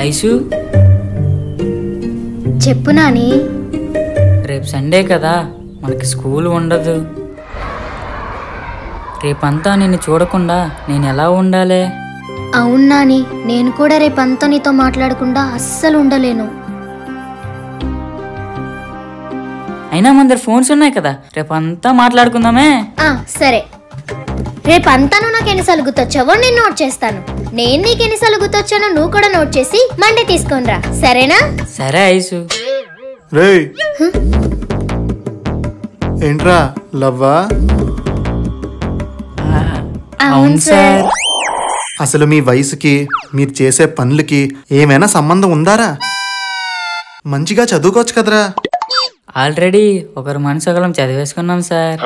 Ice చెప్పు నాని. రేపు Sunday కదా, మనకి స్కూల్ ఉండదు. రేపంతా నిన్ను చూడకుండా నేను ఎలా ఉండాలి? అవును నాని, నేను కూడా రేపంతా నీతో మాట్లాడకుండా అస్సలు ఉండలేను. అయినా మన దగ్గర ఫోన్స్ ఉన్నాయి కదా, రేపంతా మాట్లాడుకుందామే. సరే, రేపంతా నువ్వు నాకు ఎన్నిసార్లు గుర్తొచ్చావో నేను నోట్ చేస్తాను. నేను నీకు ఎన్నిసార్లు గుర్తొచ్చానో నువ్వు కూడా నోట్ చేసి మండే తీసుకొని రా, సరేనా? సరే ఐసు. రేయ్, ఏంట్రా లవ్వా? అవును సార్. అసలు మీ వయసుకి మీరు చేసే పనులకి ఏమైనా సంబంధం ఉందారా? మంచిగా చదువుకోవచ్చు కదరా. ఆల్రెడీ ఒకరు మనసగలం చదివేసుకున్నాం సార్.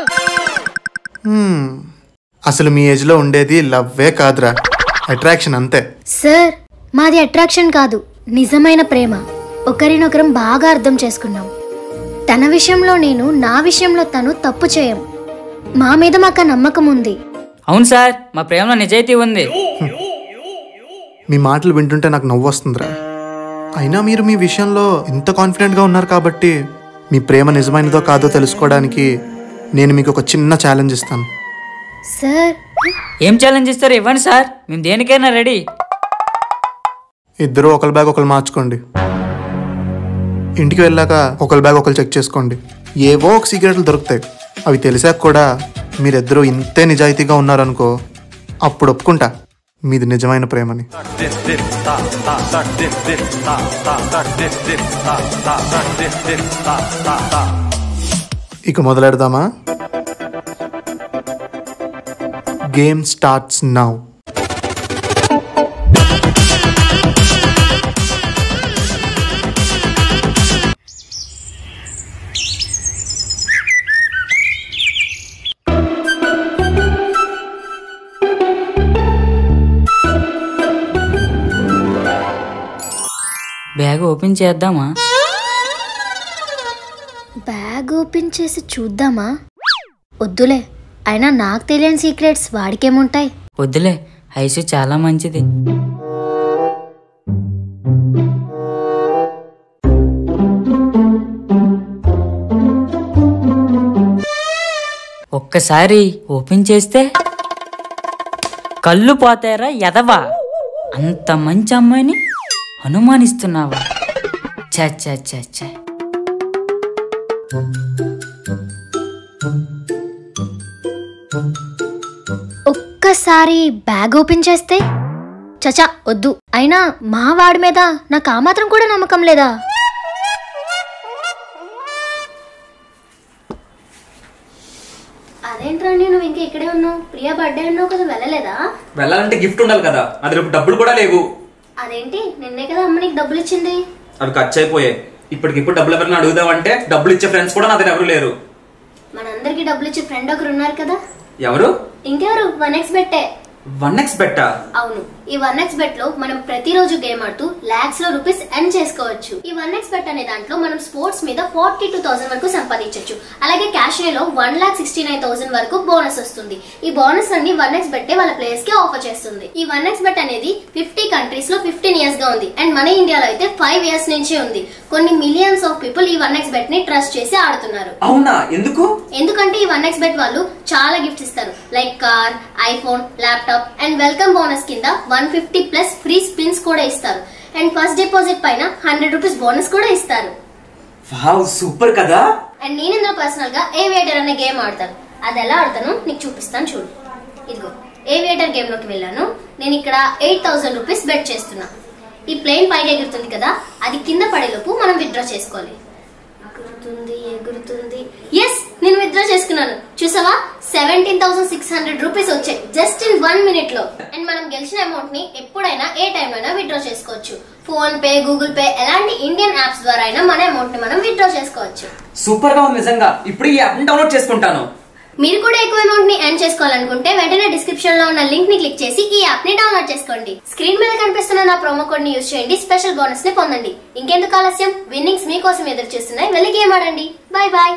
అసలు మీ ఏజ్ లో ఉండేది లవ్వే కాదురా, అట్రాక్షన్ అంతే. సార్, మాది అట్రాక్షన్ కాదు, నిజమైన ప్రేమ. ఒకరినొకరం బాగా అర్థం చేసుకున్నాం. తన విషయంలో నేను, నా విషయంలో తను తప్పు చేయం. మా మీద మాకు నమ్మకం ఉంది. అవును సార్, మా ప్రేమలో నిజాయితీ ఉంది. మీ మాటలు వింటుంటే నాకు నవ్వు వస్తుందిరా. అయినా మీరు మీ విషయంలో ఇంత కాన్ఫిడెంట్గా ఉన్నారు కాబట్టి మీ ప్రేమ నిజమైనదో కాదో తెలుసుకోవడానికి నేను మీకు ఒక చిన్న ఛాలెంజ్ ఇస్తాను. సార్, ఏం ఛాలెంజ్ ఇస్తారు? ఇవ్వండి సార్, మేము దేనికైనా రెడీ. ఇద్దరు ఒకరి బ్యాగ్ ఒకరు మార్చుకోండి. ఇంటికి వెళ్ళాక ఒకరి బ్యాగ్ ఒకరు చెక్ చేసుకోండి. ఏవో ఒక సీక్రెట్లు దొరుకుతాయి. అవి తెలిసాక కూడా మీరిద్దరూ ఇంతే నిజాయితీగా ఉన్నారనుకో, అప్పుడు ఒప్పుకుంటా మీది నిజమైన ప్రేమని. ఇక మొదలెడదామా? Game starts now. Bag open చేద్దామా? బ్యాగ్ ఓపెన్ చేసి చూద్దామా? వద్దులే, అయినా నాకు తెలియని సీక్రెట్స్ వాడికేముంటాయి? వద్దులే, ఐసు చాలా మంచిది. ఒక్కసారి ఓపెన్ చేస్తే కళ్ళు పోతారా ఎదవా? అంత మంచి అమ్మాయిని అనుమానిస్తున్నావా? చ ఒక్కసారి బ్యాగ్ ఓపెన్ చేస్తే? చచా వద్దు. అయినా మా వాడి మీద నాకు ఆ మాత్రం కూడా నమ్మకం లేదా? అదేంట్రా, నేను ఇంకా ఇక్కడే ఉన్నావు? ప్రియా బర్త్డే అన్నావు కదా, వెళ్ళలేదా? వెళ్ళాలంటే గిఫ్ట్ ఉండాలి కదా, అది రేపు డబ్బులు కూడా లేవు. అదేంటి, నిన్నే కదా అమ్మ నీకు డబ్బులు ఇచ్చింది? అవి ఖర్చు అయిపోయాయి. ఇప్పటికిప్పుడు డబ్బులు ఎవరైనా అడుగుదామంటే డబ్బులు ఇచ్చే ఫ్రెండ్స్ కూడా నా దగ్గర ఎవరు లేరు. మనందరికి డబ్బులు ఇచ్చే ఫ్రెండ్ ఒకరు ఉన్నారు కదా. ఎవరు? ఇంకెవరు, 1x బెట్టే. 1x బెట్టా? అవును, ఈ 1x బెట్ లో మనం ప్రతిరోజు గేమ్ ఆడుతూ లాక్స్ లో రూపీస్ ఎర్న్ చేసుకోవచ్చు. ఈ 1x బెట్ అనే దాంట్లో మనం స్పోర్ట్స్ మీద 42,000 వరకు సంపాదించవచ్చు. అలాగే క్యాష్ లో 1,69,000 వరకు బోనస్ వస్తుంది. ఈ బోనస్ అన్ని 1x బెట్టే వాళ్ళ ప్లేయర్స్ కి ఆఫర్ చేస్తుంది. ఈ 1x బెట్ అనేది 50 కంట్రీస్ లో 15 ఇయర్స్ గా ఉంది. అండ్ మన ఇండియాలో అయితే 5 ఇయర్స్ నుంచి ఉంది. కొన్ని మిలియన్స్ ఆఫ్ పీపుల్ ఈ 1x బెట్ ని ట్రస్ట్ చేసి ఆడుతున్నారు. అవునా? ఎందుకు? ఎందుకంటే ఈ 1x బెట్ వాళ్ళు చాలా గిఫ్ట్స్ ఇస్తారు. Like car, iPhone, laptop and welcome bonus కింద 150+ ఫ్రీ స్పిన్స్ కూడా ఇస్తారు. అండ్ ఫస్ట్ డిపాజిట్ పైన 100 రూపీస్ బోనస్ కూడా ఇస్తారు. వావ్, సూపర్ కదా. అండ్ నేను ఇందులో పర్సనల్ గా ఏవియేటర్ అనే గేమ్ ఆడతాను. అది ఎలా ఆడతాను నీకు చూపిస్తాను, చూడు. ఇదిగో ఏవియేటర్ గేమ్ లోకి వెళ్ళాను. నేను ఇక్కడ 8,000 రూపీస్ బెట్ చేస్తున్నా. ఈ ప్లేన్ పైకి ఎగురుతుంది కదా, అది కింద పడేలోపు మనం విత్డ్రా చేసుకోవాలి. ఎగురుతుంది. ఎస్, నేను విత్డ్రా చేసుకున్నాను. చూసావా, 17,600 రూపీస్ వచ్చాయి జస్ట్ ఇన్ 1 minute లో. అండ్ మనం గెలిచిన అమౌంట్ ని ఎప్పుడైనా ఏ టైం అయినా విత్డ్రా చేసుకోవచ్చు. ఫోన్ పే, గూగుల్ పే ఎలాంటి ఇండియన్ యాప్స్ ద్వారా అయినా మన అమౌంట్ ని మనం విత్డ్రా చేసుకోవచ్చు. సూపర్ గా ఉంది నిజంగా. ఇప్పుడు ఈ యాప్ ని డౌన్లోడ్ చేసుకుంటాను. మీరు కూడా ఎక్కువ అమౌంట్ ని ఎర్న్ చేసుకోవాలనుకుంటే వెంటనే డిస్క్రిప్షన్ లో ఉన్న లింక్ ని క్లిక్ చేసి ఈ యాప్ ని డౌన్లోడ్ చేసుకోండి. స్క్రీన్ మీద కనిపిస్తున్న నా ప్రోమో కోడ్ ని యూజ్ చేయండి, స్పెషల్ బోనస్ ని పొందండి. ఇంకెందుకు ఆలస్యం, విన్నింగ్స్ మీకోసం ఎదురు చూస్తున్నాయి. వెళ్ళి గేమ్ ఆడండి. Bye bye.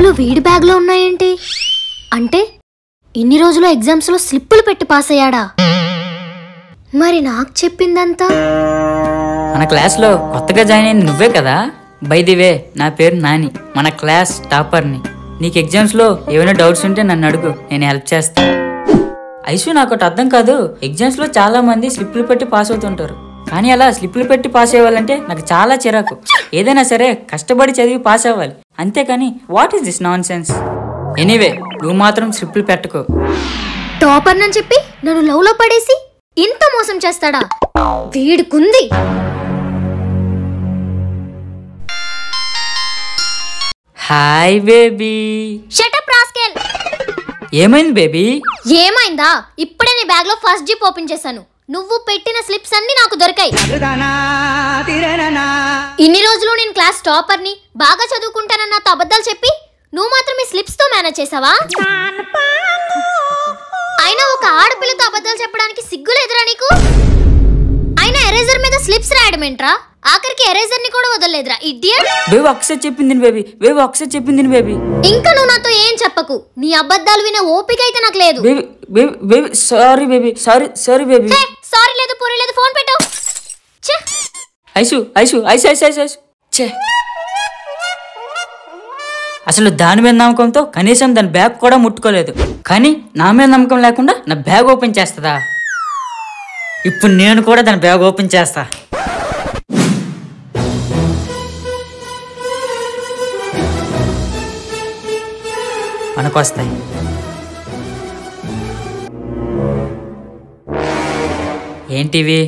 డబ్బులు వీడి బ్యాగ్ లో ఉన్నాయేంటి? అంటే ఇన్ని రోజులు ఎగ్జామ్స్ లో స్లిప్పులు పెట్టి పాస్ అయ్యాడా? మరి నాకు చెప్పిందంతా మన క్లాస్లో కొత్తగా జాయిన్ అయింది నువ్వే కదా? బై ది వే, నా పేరు నాని, మన క్లాస్ టాపర్ని. నీకు ఎగ్జామ్స్లో ఏమైనా డౌట్స్ ఉంటే నన్ను అడుగు, నేను హెల్ప్ చేస్తాను. ఐసు, నాకు ఒకటి అర్థం కాదు. ఎగ్జామ్స్లో చాలా మంది స్లిప్పులు పెట్టి పాస్ అవుతుంటారు, కానీ అలా స్లిప్పులు పెట్టి పాస్ అవ్వాలంటే నాకు చాలా చిరాకు. ఏదైనా సరే కష్టపడి చదివి పాస్ అవ్వాలి, అంతేకాని what is this nonsense? Anyway, నువ్వు మాత్రం స్లిప్పులు పెట్టుకో. టాపర్ అని చెప్పి నన్ను లవ్ లో పడేసి ఇంత మోసం చేస్తాడా? వీడుకుంది. Hi baby. Shut up rascal. ఏమైంది బేబీ? ఏమైందా? ఇప్పుడే నీ బ్యాగ్ లో ఫస్ట్ జిప్ ఓపెన్ చేశాను. నువ్వు పెట్టిన స్లిప్స్ అన్ని నాకు దొరికాయి. ఇన్ని రోజులు నేను క్లాస్ టాపర్ ని, బాగా చదువుకుంటానన్న అబద్ధాలు చెప్పి నువ్వు మాత్రం ఈ స్లిప్స్ తో మేనేజ్ చేసావా? అయినా ఒక ఆడపిల్లతో అబద్ధాలు చెప్పడానికి సిగ్గులేదురా నీకు? అయినా ఎరేజర్ మీద స్లిప్స్ రాయడమేంట్రా? ఆఖరికి ఎరేజర్ ని కూడా వదలలేదురా ఇడియట్. బేబీ ఒకసారి చెప్పింది బేబీ, బేబీ ఒకసారి చెప్పింది బేబీ. ఇంకా నువ్వు నాతో ఏం చెప్పకు. నీ అబద్ధాలు వినే ఓపిక అయితే నాకు లేదు. Baby baby baby sorry baby, sorry baby. Sorry లేదు, పూరి లేదు, ఫోన్ పెట్టు. ఐసు ఐసు ఐసు ఐసు ఐసు ఐసు ఛే, అసలు దాని మీద నమ్మకంతో కనీసం దాని బ్యాగ్ కూడా ముట్టుకోలేదు, కానీ నా మీద నమ్మకం లేకుండా నా బ్యాగ్ ఓపెన్ చేస్తుందా? ఇప్పుడు నేను కూడా దాని బ్యాగ్ ఓపెన్ చేస్తా. మనకొస్తాయి. ఏంటివి?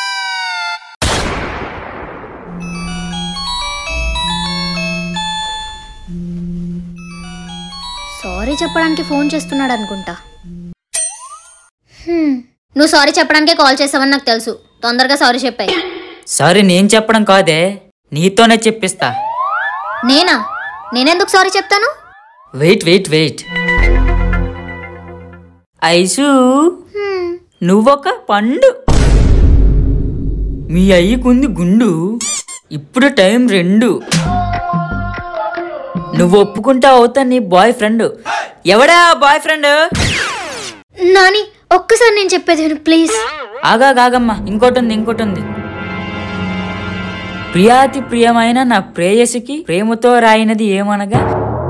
సారీ చెప్పడానికి ఫోన్ చేస్తున్నాడు అనుకుంటా. నువ్వు సారీ చెప్పడానికే కాల్ చేసావని నాకు తెలుసు. తొందరగా సారీ చెప్పాయి. సారీ నేను చెప్పడం కాదే, నీతోనే చెప్పిస్తా. నేనా? నేనెందుకు సారీ చెప్తాను? Wait wait wait. ఐసు, నువ్వొక పండు, మీ అయ్యకుంది గుండు, ఇప్పుడు టైం 2. నువ్వు ఒప్పుకుంటా అవుతా నీ బాయ్ ఫ్రెండ్. ఎవడా బాయ్ ఫ్రెండ్? నాని, ఒక్కసారి నేను చెప్పేది విను ప్లీజ్. ఆగాగమ్మా, ఇంకోటి ఉంది. ప్రియాతి ప్రియమైన నా ప్రేయసికి ప్రేమతో రాయినది ఏమనగా,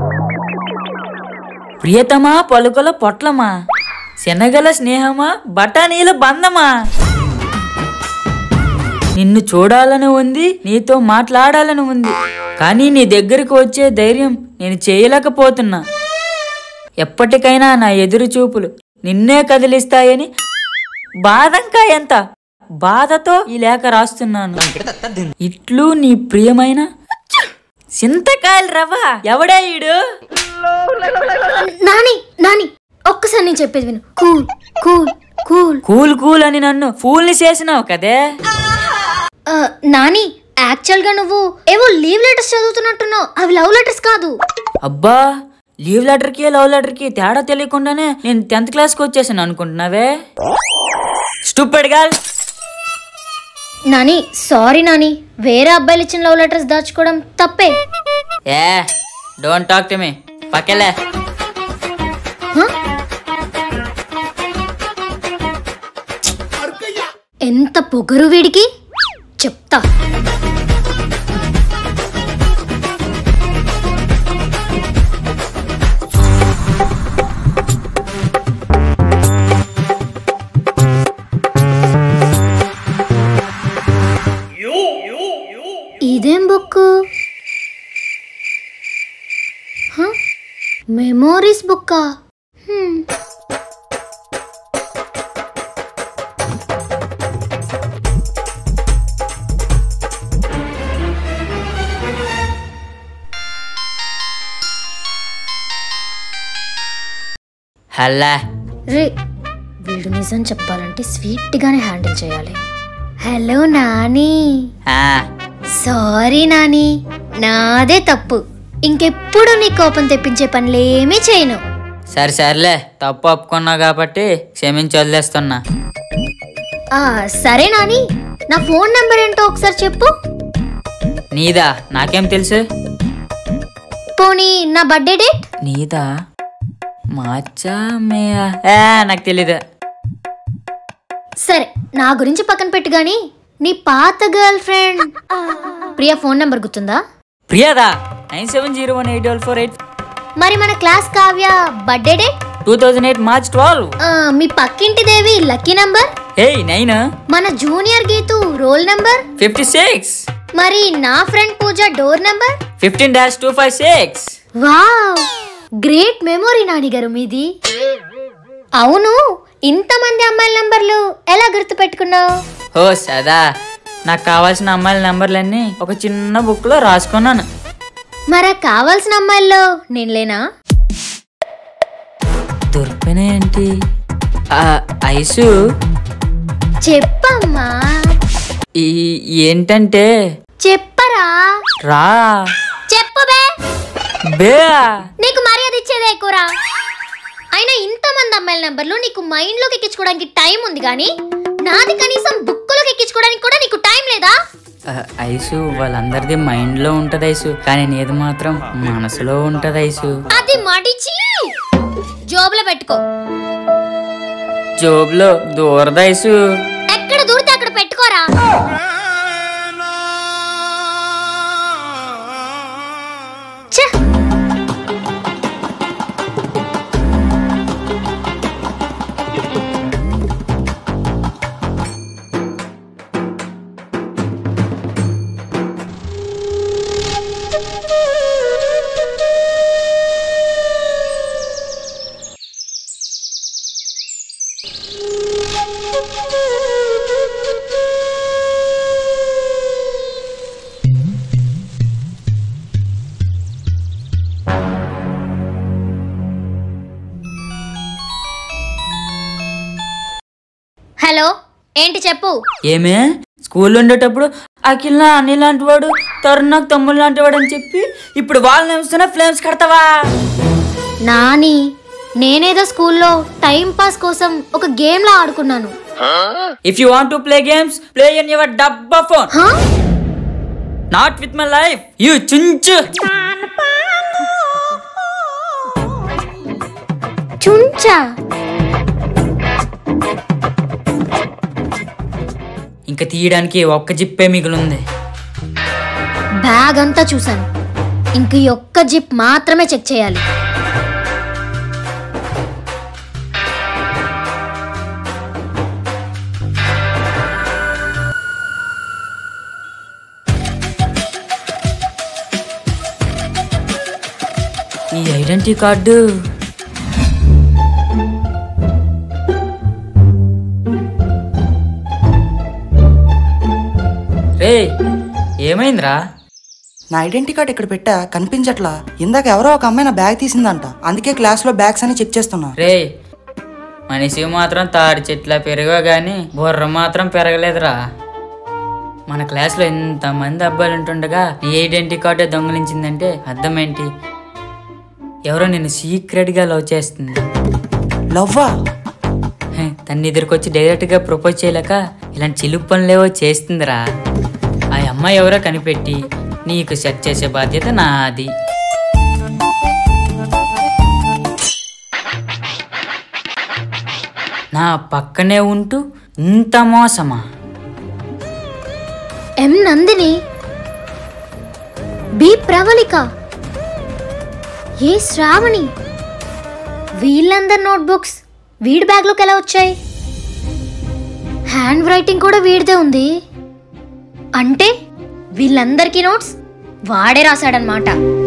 ప్రియతమా పలుకల పొట్లమా, శనగల స్నేహమా బఠానీల బంధమా. నిన్ను చూడాలని ఉంది, నీతో మాట్లాడాలని ఉంది, కానీ నీ దగ్గరికి వచ్చే ధైర్యం నేను చేయలేకపోతున్నా. ఎప్పటికైనా నా ఎదురు చూపులు నిన్నే కదిలిస్తాయని బాధంకా ఎంత బాధతో ఈ లేఖ రాస్తున్నాను. ఇట్లు నీ ప్రియమైన చింతకాయలు రవ్వ. ఎవడా ఈడు? నాని నాని, ఒక్కసారి నేను చెప్పేది విను. Cool cool cool cool cool అని నన్ను ఫూల్ని చేసినావు కదే. నాని, యాక్చువల్ గా నువ్వు ఏవో లీవ్ లెటర్స్ చదువుతున్నట్టున్నావు. అవి లవ్ లెటర్స్ కాదు. అబ్బా, లీవ్ లెటర్ కి లవ్ లెటర్ కి తేడా తెలియకుండానే నేను 10th క్లాస్కి వచ్చేసాను అనుకుంటున్నావే, stupid girl. Nani sorry Nani, వేరే అబ్బాయిలు ఇచ్చిన లవ్ లెటర్స్ దాచుకోవడం తప్పే. ఏ డోంట్ టాక్ టు మీ, పక్కలే. ఎంత పొగరు వీడికి, చెప్తా. ఇదేం బుక్? మెమోరీస్ బుక్కా? హల్లా రే, వీడు నిజం చెప్పాలంటే స్వీట్ గానే హ్యాండిల్ చేయాలి. హలో నాని. సారీ నాని, నాదే తప్పు. ఇంకెప్పుడు నీ కోపం తెప్పించే పనులేమీ చేయను. సర్లే, తప్పు ఒప్పుకున్నావు కాబట్టి క్షమించి వదిలేస్తున్నా. సరే నాని, నా ఫోన్ నెంబర్ ఏంటో ఒకసారి చెప్పు. నీదా? నాకేం తెలుసు? పోనీ నా బర్త్డే డేట్? నీదా? మార్చా మేయా? నాకు తెలీదు. సరే, నా గురించి పక్కన పెట్టు గాని నీ పాత girlfriend Priya phone number గుర్తుందా? ప్రియాదా? 97018448. మరి మన class Kavya birthday date? 2008 March 12. మీ పక్కింటి దేవి లక్కీ నంబర్? 9. మన జూనియర్ గీతు రోల్ నంబర్? 56. మరి నా friend Pooja door number? 15-256. Wow, great memory నానిగారు మీది. అవును, ఇంతమంది అమ్మాయిల నంబర్లు ఎలా గుర్తు పెట్టుకున్నావు? ఓ సదా, నాకు కావాల్సిన అమ్మాయిల నంబర్లన్నీ ఒక చిన్న బుక్ లో రాసుకున్నాను. మరా కావాల్సిన అమ్మాయిల్లో నేను లేనా? దొరికినాయేంటి? ఐసు చెప్పమ్మా. ఏంటంటే చెప్పరా. రా. చెప్పు బే. బే నీకు మర్యాద ఇచ్చేదే ఎక్కువరా. అయినా ఇంతమంది అమ్మాయిల నంబర్లు నీకు మైండ్ లోకి ఎక్కించుకోవడానికి టైం ఉంది కానీ నాది కనీసం బుక్కులోకి ఎక్కించుకోవడానికి కూడా నీకు టైం లేదా? ఐసు వాళ్ళందరిది మైండ్ లో ఉంటది ఐసు, కానీ నీది మాత్రం మనసులో ఉంటది ఐసు. అది మడిచి జోబులో పెట్టుకో. జోబులో దూరదు ఐసు. ఎక్కడ దూరితే అక్కడ పెట్టుకోరా. ఛ! హలో, ఏంటి చెప్పు. ఏమే స్కూల్లో ఉండేటప్పుడు అఖిల్ నా అన్ని లాంటి వాడు, తరుణ్ నాకు తమ్ముడు లాంటి వాడు అని చెప్పి ఇప్పుడు వాళ్ళని నిమిస్తున్నా ఫ్లేమ్స్ కడతావా? నాని, నేనేదో స్కూల్లో టైం పాస్ కోసం ఒక గేమ్ లా ఆడుకున్నాను. If you want to play games, play in your డబ్బా phone, not with my life you చుంచు. చుంచా? ఇంకా తీయడానికి ఒక్క జిప్పే మిగిలింది. బ్యాగ్ అంతా చూసాను, ఇంక ఈ ఒక్క జిప్ మాత్రమే చెక్ చేయాలి. ఈ ఐడెంటిటీ కార్డు రే ఏమైందిరా? నా ఐడెంటిటీ కార్డ్ ఇక్కడ పెట్టా, కనిపించట్లా. ఇందాక ఎవరో ఒక అమ్మాయి నా బ్యాగ్ తీసిందంట, అందుకే క్లాస్లో బ్యాగ్స్ అని చెక్ చేస్తున్నా. రే మనిషి మాత్రం తాడి చెట్ల పెరిగా గాని బుర్ర మాత్రం పెరగలేదురా. మన క్లాస్లో ఎంతమంది అబ్బాయిలు ఉంటుండగా నీ ఐడెంటిటీ కార్డే దొంగలించిందంటే అర్థం ఏంటి? ఎవరో నిన్ను సీక్రెట్గా లవ్ చేస్తుంది. లవ్వా? తన్ని ఎదురుకొచ్చి డైరెక్ట్గా ప్రపోజ్ చేయలేక ఇలాంటి చిలుపు పనులేవో చేస్తుందిరా. ఆ అమ్మాయి ఎవరో కనిపెట్టి నీకు సెట్ చేసే బాధ్యత నాది. నా పక్కనే ఉంటూ ఇంత మోసమా? M Nandini, B Pravalika, A Sravani, వీళ్ళందరి నోట్బుక్స్ వీడి బ్యాగ్లోకి ఎలా వచ్చాయి? హ్యాండ్ రైటింగ్ కూడా వీడిదే ఉంది. అంటే వీళ్ళందరికీ నోట్స్ వాడే రాశాడనమాట.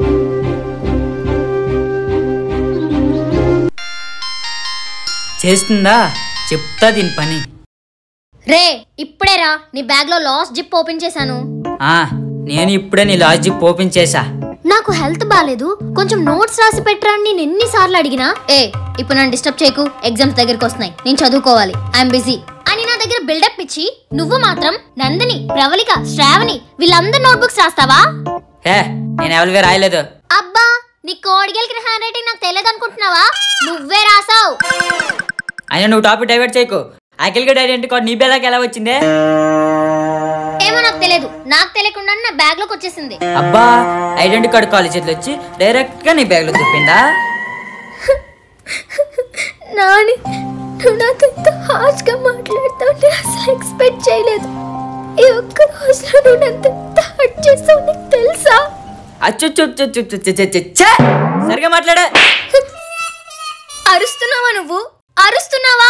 చేస్తుందా? చెప్తా దీని పని. రే ఇప్పుడే రా, నీ బ్యాగ్లో లాస్ట్ జిప్ ఓపెన్ చేశాను. నేను ఇప్పుడే నీ లాస్ట్ జిప్ ఓపెన్ చేశా. నాకు హెల్త్ బాలేదు, కొంచెం నోట్స్ రాసి పెట్టరా అని నేను ఎన్నిసార్లు అడిగినా ఇప్పుడు నన్ను డిస్టర్బ్ చేయకు, ఎగ్జామ్స్ దగ్గరికి వస్తున్నాయి, నేను చదువుకోవాలి, ఐఎమ్ బిజీ అని నా దగ్గర బిల్డప్ ఇచ్చి నువ్వు మాత్రం నందిని, ప్రవళిక, శ్రావణి వీళ్ళందరి నోట్బుక్స్ రాస్తావా? నేను ఎవరివే రాయలేదు. అబ్బా, నీ కోడిగెలికిన హ్యాండ్ రైటింగ్ నాకు తెలియదు అనుకుంటున్నావా? నువ్వే రాసావు. అయినా నువ్వు టాపిక్ డైవర్ట్ చేయకు. అఖిల్ గడ్ ఐడెంటిటీ కార్డ్ నీ బేలాకి ఎలా వచ్చిందే? ఏమో నాకు తెలియదు. నాకు తెలియకుండా నా బ్యాగ్ లోకి వచ్చేసింది. అబ్బా, ఐడెంటిటీ కార్డు కాలేజీలో వచ్చి డైరెక్ట్ గా నీ బ్యాగ్ లో చెప్పిందా? నాని, నువ్వు నాతో ఇంత హార్ష్ గా మాట్లాడుతుంటే అసలు ఎక్స్పెక్ట్ చేయలేదు. ఈ ఒక్క రోజులో నువ్వు నన్ను ఎంత హర్ట్ చేసావు నీకు తెలుసా? సరిగా మాట్లాడా. అరుస్తున్నావా నువ్వు? అరుస్తున్నావా?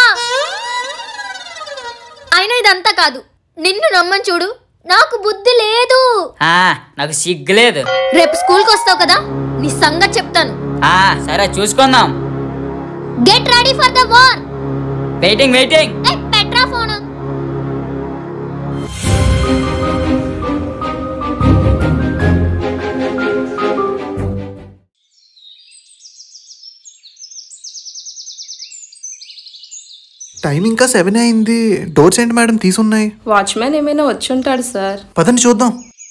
అయినా ఇదంతా కాదు, నిన్ను నమ్మని చూడు. నాకు బుద్ధి లేదు. నాకు సిగ్గులేదు. రేపు స్కూల్కి వస్తావు కదా, నీ సంగతి చెప్తాను. సరే చూసుకుందాం. Get ready for the war. Waiting waiting. పెట్రా ఫోన్. టైం ఇంకా 7 అయింది. డోర్స్ ఏంటి మేడం తీసున్నాయి? వాచ్మెన్ ఏమైనా వచ్చి ఉంటాడు సార్. పదండి చూద్దాం.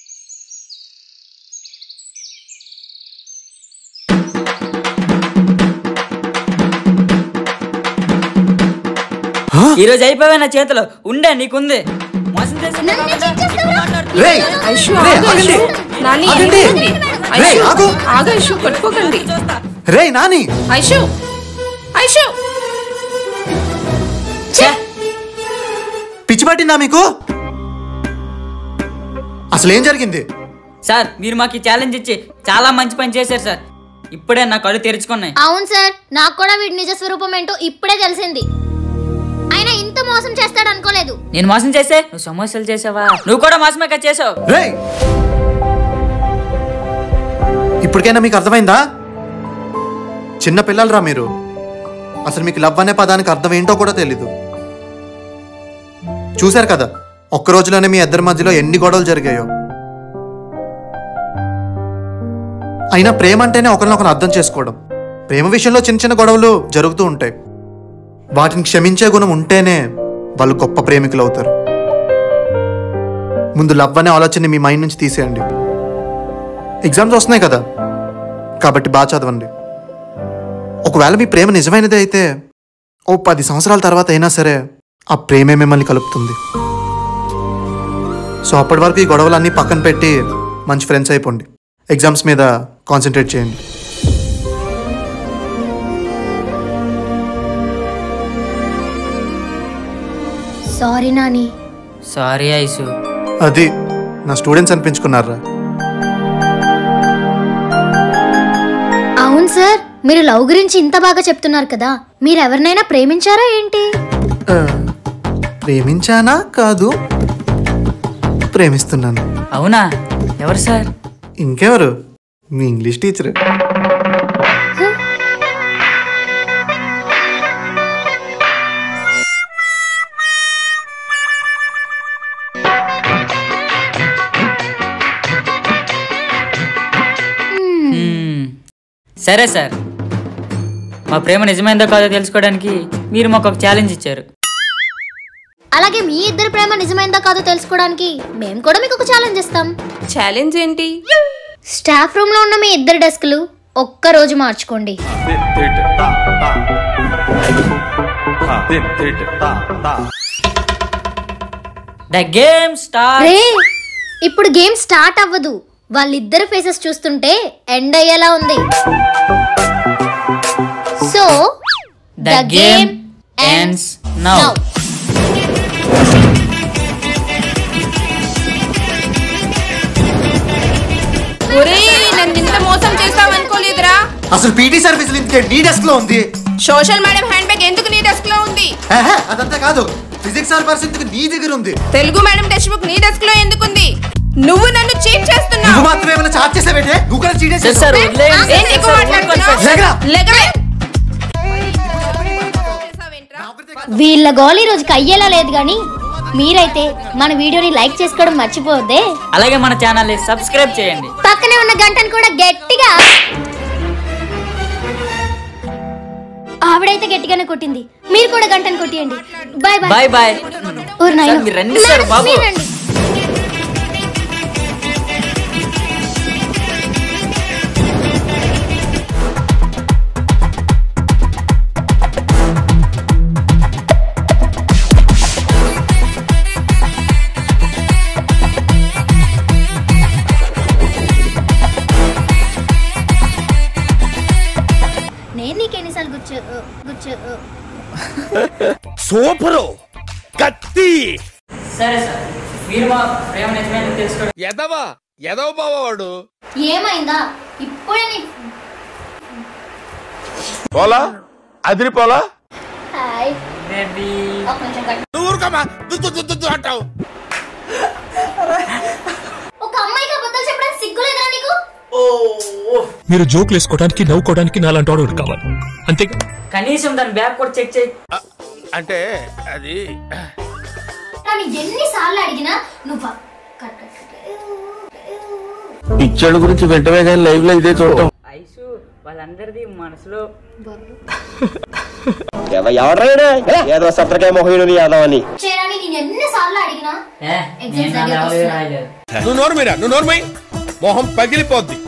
ఈ రోజు అయిపోయా నా చేతిలో ఉండే, నీకుంది. మోసం చేసి రేయ్, ఐషు, రేయ్, ఆగు, ఆగండి. ఐషు. నాని, ఆగండి. ఆగండి. రేయ్, ఐషు, ఆగు. ఆగు ఐషు, కొట్టుకోకండి. రేయ్ నాని, ఐషు, ఐషు. పిచ్చి పట్టిందా మీకు? అసలు ఏం జరిగింది? సార్, మీరు మాకు ఛాలెంజ్ ఇచ్చి చాలా మంచి పని చేశారు సార్. ఇప్పుడే నా కళ్ళు తెరుచుకున్నాయి. అవును సార్, నాకు కూడా వీడి నిజ స్వరూపం ఏంటో ఇప్పుడే తెలిసింది. అయినా ఇంత మోసం చేస్తాడు అనుకోలేదు. నేను మోసం చేసే నువ్వు సమోసాలు చేసావా? నువ్వు కూడా మోసమే కదా చేసావు. రేయ్, ఇప్పటికైనా మీకు అర్థమైందా? చిన్న పిల్లలరా మీరు. అసలు మీకు లవ్ అనే పదానికి అర్థం ఏంటో కూడా తెలీదు. చూశారు కదా, ఒక్క రోజులోనే మీ ఇద్దరి మధ్యలో ఎన్ని గొడవలు జరిగాయో. అయినా ప్రేమ అంటేనే ఒకరినొకరు అర్థం చేసుకోవడం. ప్రేమ విషయంలో చిన్న చిన్న గొడవలు జరుగుతూ ఉంటాయి. వాటిని క్షమించే గుణం ఉంటేనే వాళ్ళు గొప్ప ప్రేమికులు అవుతారు. ముందు లవ్ అనే ఆలోచన మీ మైండ్ నుంచి తీసేయండి. ఎగ్జామ్స్ వస్తున్నాయి కదా, కాబట్టి బాగా చదవండి. ఒకవేళ మీ ప్రేమ నిజమైనది అయితే ఓ 10 సంవత్సరాల తర్వాత అయినా సరే ఆ ప్రేమే మిమ్మల్ని కలుపుతుంది. సో అప్పటి వరకు ఈ గొడవలన్నీ పక్కన పెట్టి మంచి ఫ్రెండ్స్ అయిపోండి. ఎగ్జామ్స్ మీద కాన్సన్ట్రేట్ చేయండి. సారీ నాని. సారీ ఐసు. అది నా స్టూడెంట్స్ అనిపించుకున్నారా? అవును సార్, మీరు లవ్ గురించి ఇంత బాగా చెప్తున్నారు కదా, మీరు ఎవరినైనా ప్రేమించారా ఏంటి? ప్రేమించానా? కాదు, ప్రేమిస్తున్నాను. అవునా? ఎవరు సార్? ఇంకెవరు, మీ ఇంగ్లీష్ టీచర్. సరే సార్, మా ప్రేమ నిజమైందో కాదో తెలుసుకోవడానికి మీరు మాకు ఒక ఛాలెంజ్ ఇచ్చారు. అలాగే మీ ఇద్దరు ప్రేమ నిజమైందా కాదో తెలుసుకోవడానికి మేము కూడా మీకు ఒక ఛాలెంజ్ ఇస్తాం. ఛాలెంజ్ ఏంటి? స్టాఫ్ రూమ్ లో ఉన్న మీ ఇద్దరు డెస్క్లు ఒక్క రోజు మార్చుకోండి. The game start. రే, ఇప్పుడు గేమ్ స్టార్ట్ అవ్వదు. వాళ్ళిద్దరు ఫేసెస్ చూస్తుంటే ఎండ్ అయ్యేలా ఉంది. So the game ends now. నన్ను ఇంత మోసం చేస్తావు అనుకోలేదురా. అసలు పీటీ సర్వీసులు ఇందుకే నీ డెస్క్ లో ఉంది. సోషల్ మేడం హ్యాండ్ బ్యాగ్ ఎందుకు నీ డెస్క్ లో ఉంది? అదంతా కాదు, ఫిజిక్స్ సార్ పర్సెంట్ నీ దగ్గర ఉంది. తెలుగు మేడం టెక్స్ట్ బుక్ నీ డెస్క్ లో ఎందుకుంది? నువ్వు నన్ను చీట్ చేస్తున్నావు. నువ్వు మాత్రం ఏమైనా చార్జ్ చేసావేంటే? నువ్వు కూడా చీట్ చేసావు. సార్ వదిలేయండి. ఏంటి ఎక్కువ మాట్లాడుతున్నావు? లేకరా. లేకరా. వీళ్ళ గోల్ ఈ రోజుకి అయ్యేలా లేదు గానీ మీరైతే మన వీడియోని లైక్ చేసుకోవడం మర్చిపోవద్దే. అలాగే మన ఛానల్ ని సబ్స్క్రైబ్ చేయండి. పక్కనే ఉన్న గంటను కూడా గట్టిగా. ఆవిడైతే గట్టిగానే కొట్టింది, మీరు కూడా గంటను కొట్టియండి. Bye bye. Bye bye. ఓర్ నాయనా. సార్, మీరు రండి సార్ బాబు. మీరు రండి. సూపరు కత్తి. సరే సార్, మీరు మా ప్రేమ నిజమైన తెలుసుకోండి. ఎదవ బావాడు ఏమైందా ఇప్పుడే పోలా అదిరిపోలా. Hi baby. అంటావు. ఒక అమ్మాయికి అబద్ధాలు చెప్పడానికి సిగ్గులేదా నీకు? మీరు జోకులు వేసుకోవడానికి నవ్వుకోవడానికి నాలాంటి వాడు కావాలి అంతే. కనీసం దాని బ్యాగ్ కూడా చెక్ చేయి. అంటే అది నన్ను ఎన్నిసార్లు అడిగినా నువ్వు పిచ్చోడు గురించి వెంటనే కానీ లైవ్ లో ఇదే చూడటం. ఐసు వాళ్ళందరిది మనసులో ఏదో సత్రకాయ మొహయుడు యాదవని. చేయడానికి నేను ఎన్నిసార్లు అడిగినా నేను నా లెవెల్ రాయలేదు. నువ్వు నోరు మొహం పగిలిపోద్ది.